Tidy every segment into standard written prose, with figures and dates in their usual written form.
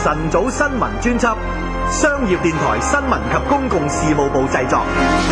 晨早新聞專輯，商業電台新聞及公共事務部製作。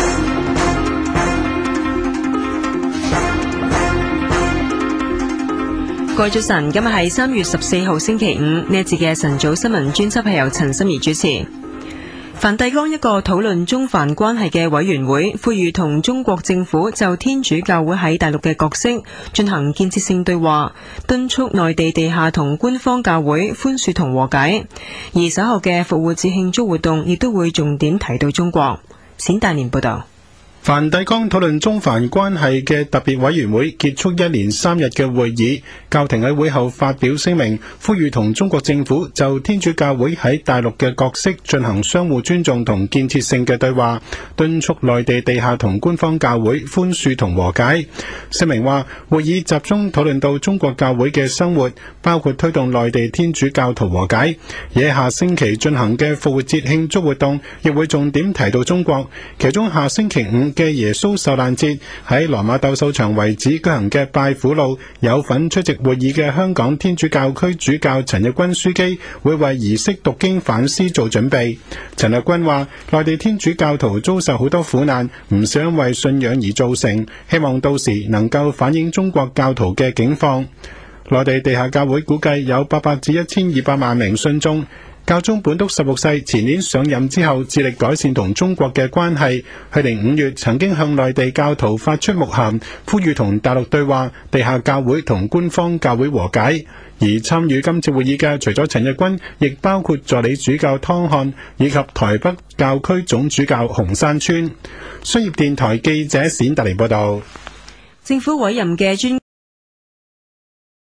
各位早晨，今日係3月14號星期五，呢一節嘅晨早新聞專輯係由陳心怡主持。梵蒂岡一個討論中梵關係嘅委員會呼籲同中國政府就天主教會喺大陸嘅角色進行建設性對話，敦促內地地下同官方教會寬恕同和解。而稍後嘅復活節慶祝活動亦都會重點提到中國。冼大年報道。 梵蒂岡討論中梵關係嘅特別委員會結束一連3日嘅會議，教廷喺會後發表聲明，呼籲同中國政府就天主教會喺大陸嘅角色進行相互尊重同建設性嘅對話，敦促內地地下同官方教會寬恕同和解。聲明話，會議集中討論到中國教會嘅生活，包括推動內地天主教徒和解。而喺下星期進行嘅復活節慶祝活動亦會重點提到中國，其中下星期5嘅耶穌受難節喺羅馬鬥獸場遺址舉行嘅拜苦路，有份出席會議嘅香港天主教區主教陳日君樞機會為儀式讀經反思做準備。陳日君話，內地天主教徒遭受好多苦難，唔少因為信仰而造成，希望到時能夠反映中國教徒嘅境況。內地地下教會估計有800至1200萬名信眾。教宗本篤16世前年上任之後，致力改善同中國嘅關係。去年5月曾經向內地教徒發出牧函，呼籲同大陸對話，地下教會同官方教會和解。而參與今次會議嘅除咗陳日君，亦包括助理主教湯漢以及台北教區總主教洪山川。商業電台記者冼達尼報道。 政府委任嘅專